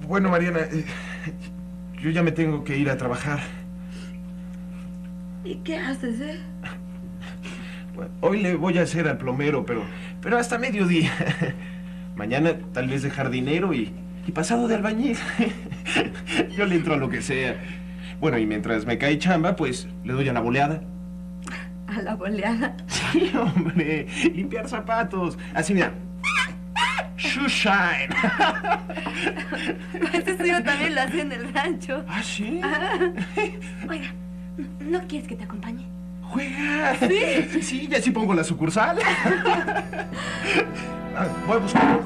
Bueno, Mariana, yo ya me tengo que ir a trabajar. ¿Y qué haces, Bueno, hoy le voy a hacer al plomero, pero hasta mediodía. Mañana tal vez de jardinero y pasado de albañil. Yo le entro a lo que sea. Bueno, y mientras me cae chamba, pues le doy a la boleada. ¿A la boleada? Sí, hombre, limpiar zapatos. Así, mira. Shoe shine. Pues eso yo también lo hacía en el rancho. ¿Ah, sí? Oiga, ¿no quieres que te acompañe? ¡Juega! Sí, sí, ya sí pongo la sucursal. Voy a buscar.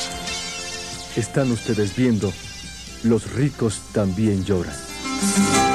Están ustedes viendo Los ricos también lloran.